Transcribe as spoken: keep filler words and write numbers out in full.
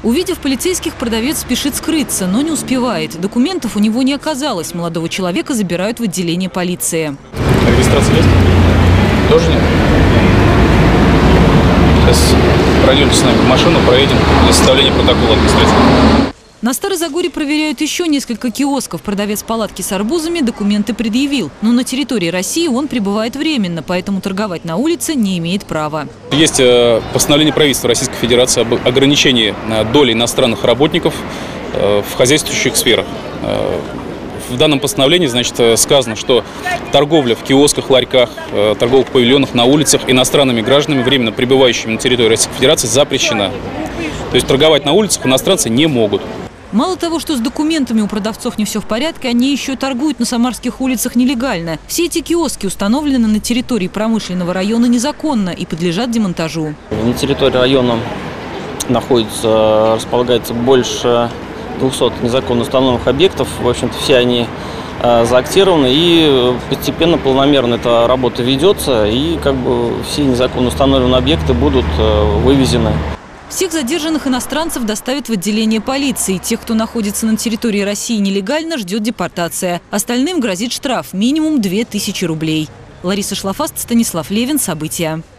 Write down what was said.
Увидев полицейских, продавец спешит скрыться, но не успевает. Документов у него не оказалось. Молодого человека забирают в отделение полиции. Регистрация есть? Тоже нет? Сейчас пройдемте с нами в машину, проедем для составления протокола административного. На Старозагорье проверяют еще несколько киосков. Продавец палатки с арбузами документы предъявил. Но на территории России он пребывает временно, поэтому торговать на улице не имеет права. Есть постановление правительства Российской Федерации об ограничении доли иностранных работников в хозяйствующих сферах. В данном постановлении, значит, сказано, что торговля в киосках, ларьках, торговых павильонах, на улицах иностранными гражданами, временно пребывающими на территории Российской Федерации, запрещена. То есть торговать на улицах иностранцы не могут. Мало того, что с документами у продавцов не все в порядке, они еще и торгуют на самарских улицах нелегально. Все эти киоски установлены на территории промышленного района незаконно и подлежат демонтажу. На территории района находится, располагается больше двухсот незаконно установленных объектов. В общем-то, все они э, заактированы, и постепенно, планомерно эта работа ведется, и как бы все незаконно установленные объекты будут э, вывезены. Всех задержанных иностранцев доставят в отделение полиции. Тех, кто находится на территории России нелегально, ждет депортация. Остальным грозит штраф минимум две тысячи рублей. Лариса Шлафаст, Станислав Левин. События.